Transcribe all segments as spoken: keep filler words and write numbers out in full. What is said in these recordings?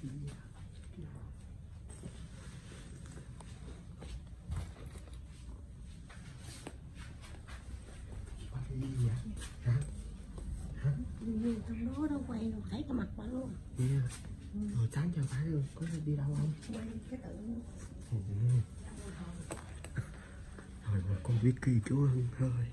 Gì vậy? Hả? Hả? Trong đó đâu quay đâu thấy cái mặt bà luôn. Yeah. Ừ. Rồi sáng cho bà được, có đi đâu không? Quay cái tự. Ừ. Rồi mà con Vicky chú Hưng thôi.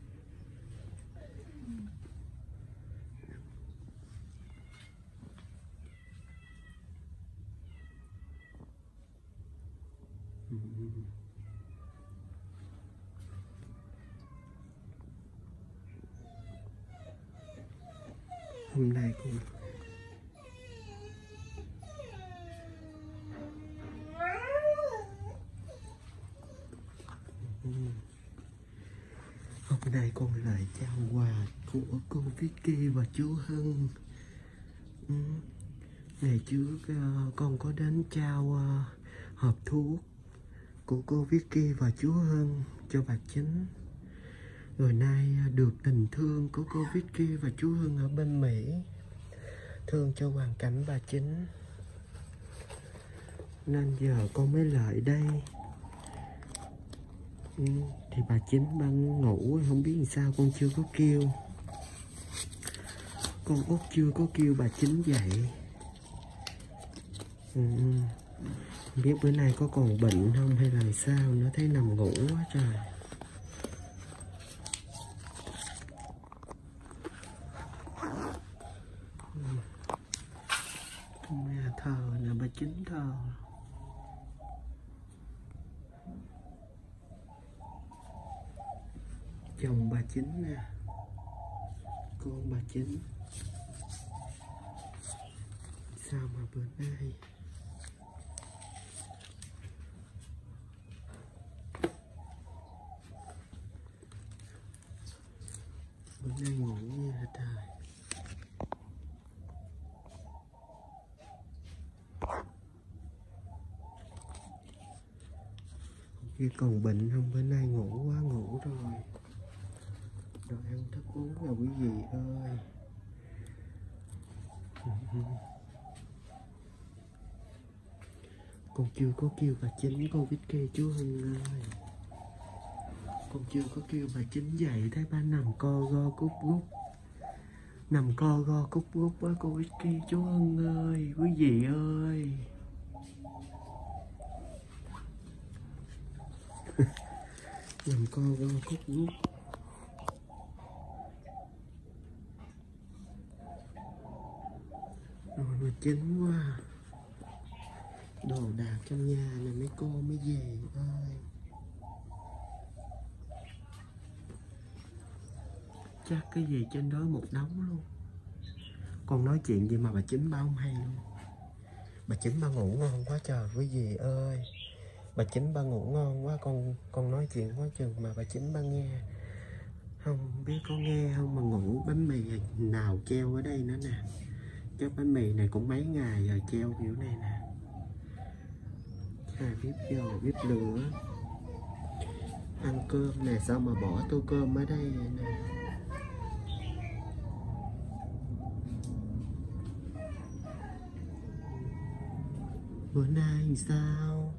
Ừ. Hôm nay con Hôm nay con lại trao quà của cô Vicky và chú Hưng. Ừ. Ngày trước uh, con có đến trao uh, hộp thuốc của cô Vicky và chú Hưng cho bà Chính. Rồi nay uh, được tình thương của cô Vicky và chú Hưng ở bên Mỹ, thương cho hoàn cảnh bà Chính, nên giờ con mới lại đây. Ừ, thì bà Chính đang ngủ, không biết làm sao con chưa có kêu. Con Út chưa có kêu bà Chính dậy. Ừ, không biết bữa nay có còn bệnh không hay là sao, nó thấy nằm ngủ quá trời. Mẹ thờ nè, bà Chính thờ. Chồng bà Chính nè, con bà Chính. Sao mà bữa nay bữa nay ngủ như là trời. Khi còn bệnh không, bữa nay ngủ quá ngủ rồi. Đồ ăn thức uống là quý vị ơi. Con chưa có kêu bà Chính, cô Vicky chú Hưng ơi. Con chưa có kêu bà Chính dậy, thấy bà nằm co ro cúc gúc. Nằm co ro cúc gúc á cô Vicky chú Hưng ơi, quý vị ơi. Nằm co ro cúc gúc. Rồi mà chính quá. Đồ đạc trong nhà này mấy cô mới về ơi. Chắc cái gì trên đó một đống luôn. Con nói chuyện gì mà bà Chính ba không hay luôn. Bà Chính ba ngủ ngon quá trời quý vị ơi. Bà Chính ba ngủ ngon quá, con con nói chuyện quá chừng mà bà Chính ba nghe. Không biết có nghe không mà ngủ. Bánh mì nào treo ở đây nữa nè. Cái bánh mì này cũng mấy ngày rồi treo kiểu này nè. Hai bếp dầu, bếp lửa. Ăn cơm nè, sao mà bỏ tô cơm ở đây vậy nè. Bữa nay sao?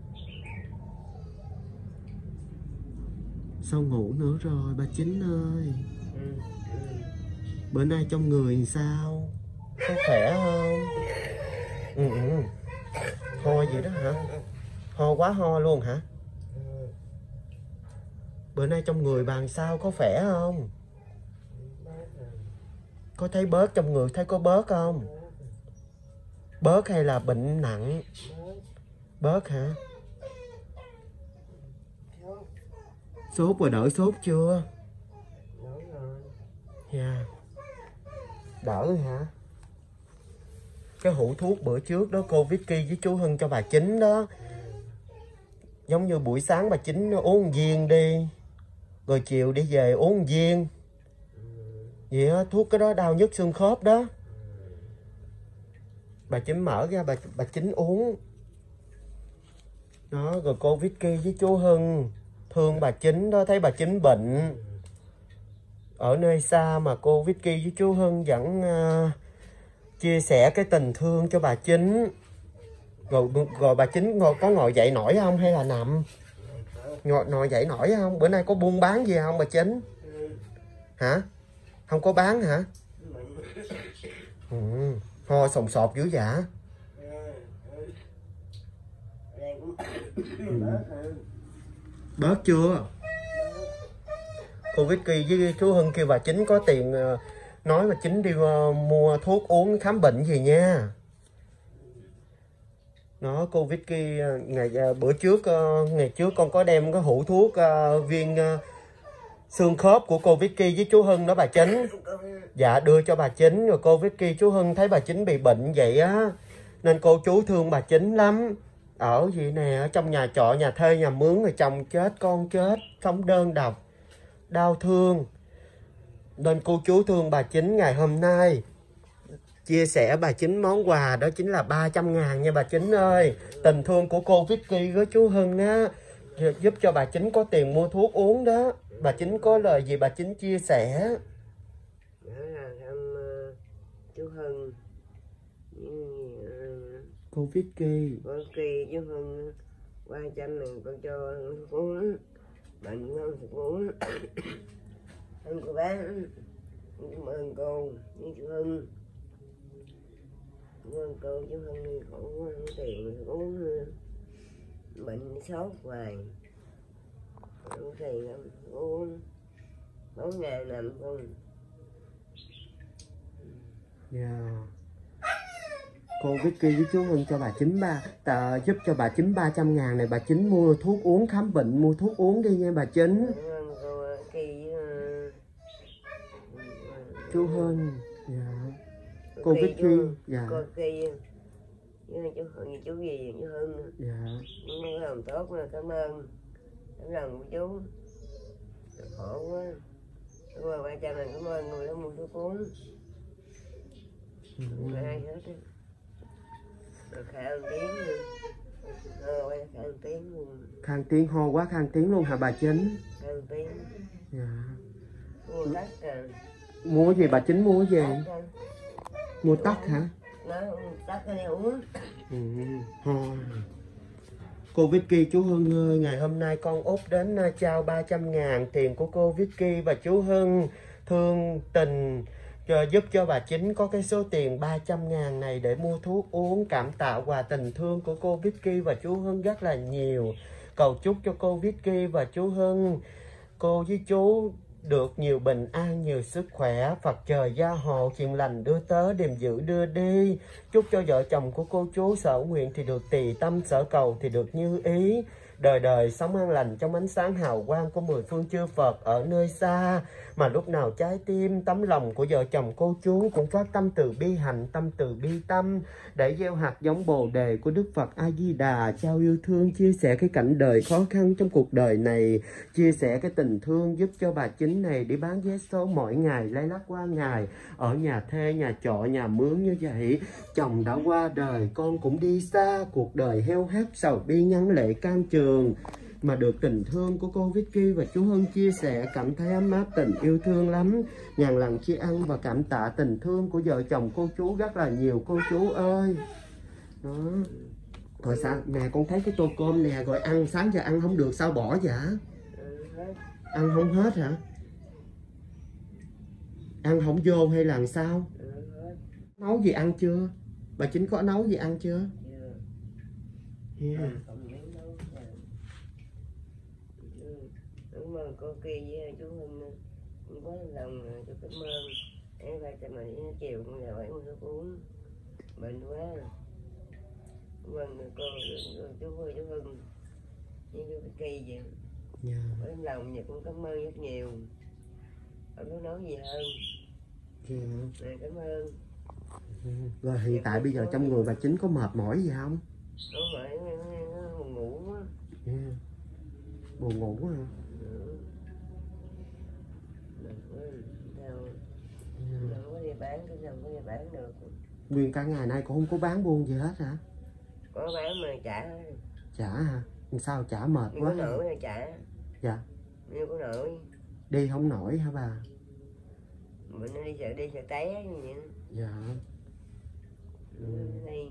Sao ngủ nữa rồi bà Chính ơi? Bữa nay trong người sao? Có khỏe không? Ừ, ừ. Ho gì đó hả? Ho quá ho luôn hả? Bữa nay trong người bà sao, có khỏe không? Có thấy bớt trong người, thấy có bớt không? Bớt hay là bệnh nặng? Bớt hả? Sốt rồi, đỡ sốt chưa? Dạ. Yeah. Đỡ hả? Cái hũ thuốc bữa trước đó cô Vicky với chú Hưng cho bà Chính đó. Giống như buổi sáng bà Chính uống một viên đi, rồi chiều đi về uống một viên. Vậy á, thuốc cái đó đau nhức xương khớp đó. Bà Chính mở ra bà, bà Chính uống. Đó, rồi cô Vicky với chú Hưng thương bà Chính đó, thấy bà Chính bệnh ở nơi xa mà cô Vicky với chú Hưng vẫn uh, chia sẻ cái tình thương cho bà Chính. Rồi, rồi bà Chính ngồi, có ngồi dậy nổi không hay là nằm? Ngồi, ngồi dậy nổi không? Bữa nay có buôn bán gì không bà Chính? Hả? Không có bán hả? Ừ. Ho sồn sột dữ dạ. Ừ. Bớt chưa? Cô Vicky với chú Hưng kêu bà Chính có tiền, nói bà Chính đi mua thuốc uống khám bệnh gì nha. Nó cô Vicky ngày bữa trước ngày trước con có đem cái hũ thuốc uh, viên uh, xương khớp của cô Vicky với chú Hưng đó bà Chính. Dạ đưa cho bà Chính, rồi cô Vicky chú Hưng thấy bà Chính bị bệnh vậy á, nên cô chú thương bà Chính lắm. Ở gì nè, ở trong nhà trọ, nhà thuê, nhà mướn, rồi chồng chết, con chết, sống đơn độc, đau thương. Nên cô chú thương bà Chính ngày hôm nay chia sẻ bà Chính món quà đó chính là ba trăm ngàn nha bà Chính ơi. Tình thương của cô Vicky với chú Hưng á, giúp cho bà Chính có tiền mua thuốc uống đó. Bà Chính có lời gì bà Chính chia sẻ? Đó là thăm uh, chú Hưng, uh, cô Vicky. Cô Vicky chú Hưng ba trăm ngàn con cho uống, bệnh không được uống. Không có bán. Cảm ơn cô với chú Hưng. Cảm ơn cô chú Hưng đi khổ không tiền uống bệnh sốt hoài. Không tiền uống bốn ngày nằm không. Yeah. Cô Vicky với chú Hưng cho bà Chính ba tờ, giúp cho bà Chính ba trăm ngàn này, bà Chính mua thuốc uống khám bệnh, mua thuốc uống đi nha bà Chính. Cô Vicky với chú Hưng. Dạ. Cô Vicky. Dạ. Cô Vicky với chú Hưng, chú gì chú Hưng. Dạ. Nó làm tốt là cảm ơn tấm lòng của chú. Khổ quá. Cảm ơn ba trăm ngàn, cảm ơn người đã mua thuốc uống. Không có ai hết á. Rồi khang tiếng luôn. Ờ, quay khang tiếng luôn. Khang tiếng, ho quá khang tiếng luôn hả bà Chính? Khang tiếng. Dạ. Mua tắt rồi. Mua gì bà Chính, mua gì? Tắt rồi. Mua tắt hả? Nó tắt cái này uống. Ừ, ho. Cô Vicky, chú Hưng ơi, ngày hôm nay con Út đến trao ba trăm ngàn tiền của cô Vicky và chú Hưng thương tình giúp cho bà Chính có cái số tiền ba trăm ngàn này để mua thuốc uống. Cảm tạ quà tình thương của cô Vicky và chú Hưng rất là nhiều. Cầu chúc cho cô Vicky và chú Hưng, cô với chú được nhiều bình an, nhiều sức khỏe, Phật trời gia hộ, chuyện lành đưa tới, điềm dữ đưa đi. Chúc cho vợ chồng của cô chú sở nguyện thì được tỳ tâm, sở cầu thì được như ý. Đời đời sống an lành trong ánh sáng hào quang của mười phương chư Phật ở nơi xa. Mà lúc nào trái tim, tấm lòng của vợ chồng cô chú cũng phát tâm từ bi hạnh, tâm từ bi tâm, để gieo hạt giống bồ đề của Đức Phật A Di Đà, trao yêu thương, chia sẻ cái cảnh đời khó khăn trong cuộc đời này, chia sẻ cái tình thương giúp cho bà Chính này đi bán vé số mỗi ngày, lay lắc qua ngày, ở nhà thuê, nhà trọ, nhà mướn như vậy. Chồng đã qua đời, con cũng đi xa, cuộc đời heo hắt, sầu bi ngắn lệ can trường. Mà được tình thương của cô Vicky và chú Hưng chia sẻ, cảm thấy ấm áp, tình yêu thương lắm. Ngàn lần tri ân và cảm tạ tình thương của vợ chồng cô chú rất là nhiều cô chú ơi. Đó. Rồi sao nè, con thấy cái tô cơm nè, rồi ăn sáng giờ ăn không được sao bỏ vậy? Ăn không hết hả? Ăn không vô hay là sao? Nấu gì ăn chưa? Bà Chính có nấu gì ăn chưa? Yeah. Cảm ơn cô Kỳ với chú Hưng, cũng có lòng chú cảm ơn. Em phải cho mày chiều con nhà bảy mươi thuốc uống, bệnh quá. Cảm ơn cô, chú Hưng, chú Hưng với chú Kỳ vậy. Yeah. Có tấm lòng vậy cũng cảm ơn rất nhiều. Không có nói gì hơn. Yeah. Rồi cảm ơn. Rồi hiện tại bây giờ trong người bà Chính có mệt mỏi gì không? Không phải, buồn ngủ quá. Yeah. Buồn ngủ hả? Đâu có đi bán, cái nào có đi bán được. Nguyên cả ngày nay cũng không có bán buôn gì hết hả? Có bán mà trả. Trả hả? Sao trả mệt Nhưng quá? có nổi là trả. Dạ. Nhưng có nổi. Đi không nổi hả bà? Mình đi sợ đi sợ té như vậy. Dạ. Ừ. Đây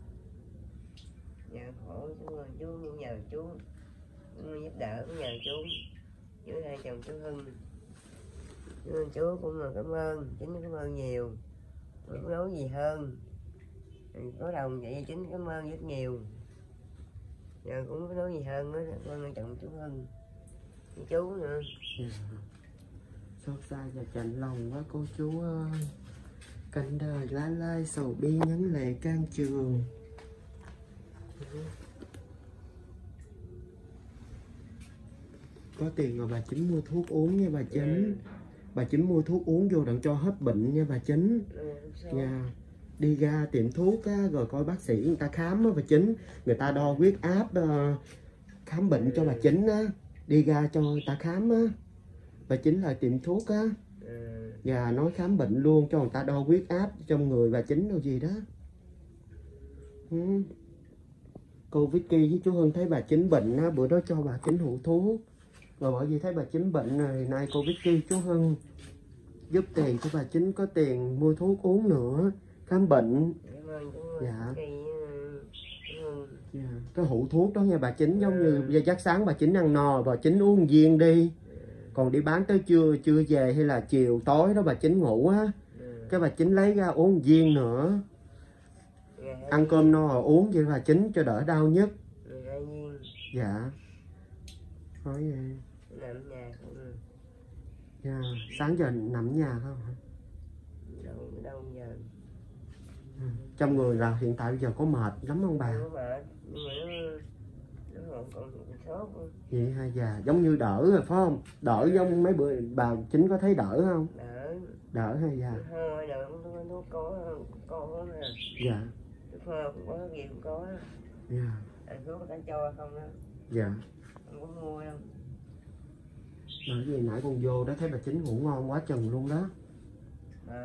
nhà khổ chú ơi, chú nhờ chú giúp đỡ, nhờ chú chú hai chồng chú Hưng. Chú, chú cũng là cảm ơn, chính cảm ơn nhiều, không nói gì hơn. Có đồng vậy chính cảm ơn rất nhiều. Giờ cũng có nói gì hơn nữa, con hai chồng chú Hưng, chú nữa. Yeah. Xót xa và chạnh lòng quá cô chú ơi. Cảnh đời lá lai sầu bi nhắn lệ can trường. Có tiền rồi bà Chính mua thuốc uống nha bà Chính. Bà Chính mua thuốc uống vô đặng cho hết bệnh nha bà Chính. Nha. Đi ra tiệm thuốc á, rồi coi bác sĩ người ta khám á bà Chính. Người ta đo huyết áp, uh, khám bệnh cho bà Chính á. Đi ra cho người ta khám á. Bà Chính là tiệm thuốc á. Và nói khám bệnh luôn cho người ta đo huyết áp trong người bà Chính đâu gì đó. Ừ. Cô Vicky với chú Hưng thấy bà Chính bệnh á, bữa đó cho bà Chính hút thuốc. Rồi bởi vì thấy bà Chính bệnh rồi, nay cô Vicky chú Hưng giúp tiền cho bà Chính có tiền mua thuốc uống nữa, khám bệnh. Dạ. Dạ. Cái hũ thuốc đó nha bà Chính, giống như chắc sáng bà Chính ăn no, bà Chính uống viên đi. Còn đi bán tới trưa, trưa về hay là chiều tối đó bà Chính ngủ á, cái bà Chính lấy ra uống viên nữa. Ăn cơm no rồi uống vậy bà Chính cho đỡ đau nhất. Dạ. Nói vậy. Nằm nhà không. Dạ. Sáng giờ nằm nhà không hả? Đâu, đâu giờ. Ừ. Trong người là hiện tại bây giờ có mệt lắm không bà? Không mệt, nhưng mà nó, nó còn sốt. Vậy hay già, giống như đỡ rồi phải không? Đỡ giống mấy bữa bà Chính có thấy đỡ không? Đỡ. Đỡ hay già? Thôi đỡ, nó, nó có, có nè. Dạ. Cái phơ cũng có, gì cũng có. Dạ. Anh thuốc người ta cho không đó. Dạ. Không có mua đâu. Bởi vì nãy con vô đó thấy bà Chính ngủ ngon quá chừng luôn đó. À.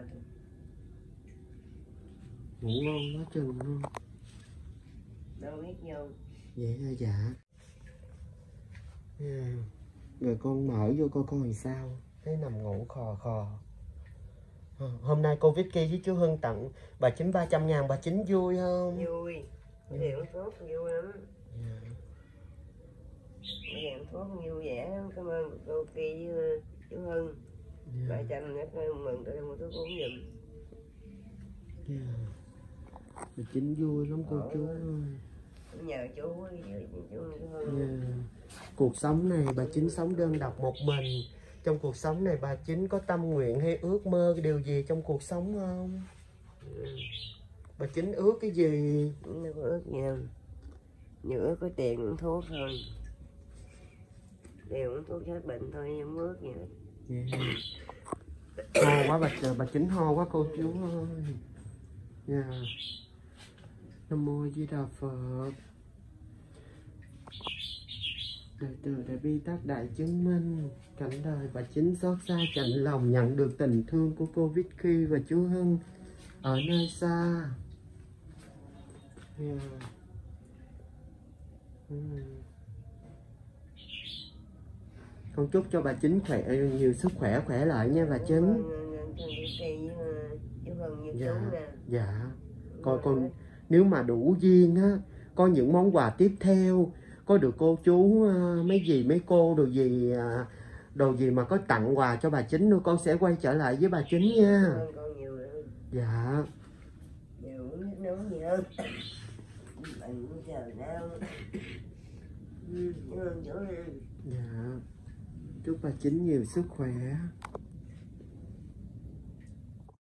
Ngủ ngon quá chừng luôn. Đâu biết vô. Vậy hả dạ. Yeah. Rồi con mở vô coi coi làm sao. Thấy nằm ngủ khò khò. À, hôm nay cô Vicky với chú Hưng tặng bà Chính ba trăm ngàn, bà Chính vui không? Vui. Cái điện thuốc vui lắm. Yeah. Cái điện thuốc vui vẻ lắm. Cảm ơn cô Kỳ với chú Hưng. Yeah. ba trăm rất mừng tôi mua thuốc uống giùm. Yeah. Bà Chính vui lắm cô chú ơi. Nhờ chú với chú, chú Hưng. Yeah. Cuộc sống này bà Chính sống đơn độc một mình. Trong cuộc sống này bà Chính có tâm nguyện hay ước mơ điều gì trong cuộc sống không? Ừ. Bà Chính ước cái gì? Không có ước nha. Nhiều ước có tiền uống thuốc thôi. Tiền uống thuốc hết bệnh thôi, không ước gì hết. Yeah. Ho quá bà, bà Chính ho quá cô chú ơi. Yeah. Nam mô Di Đà Phật. Đời từ đại bi tác đại chứng minh. Cảnh đời bà Chính xót xa chạnh lòng nhận được tình thương của cô Vicky và chú Hưng ở nơi xa. Yeah. Mm. Con chúc cho bà Chính khỏe, nhiều sức khỏe, khỏe lại nha bà Chính. Dạ, dạ. Còn, còn nếu mà đủ duyên á, có những món quà tiếp theo, có được cô chú mấy gì mấy cô đồ gì đồ gì mà có tặng quà cho bà Chính nữa, con sẽ quay trở lại với bà Chính nha. Dạ. Dạ. Chúc bà Chính nhiều sức khỏe.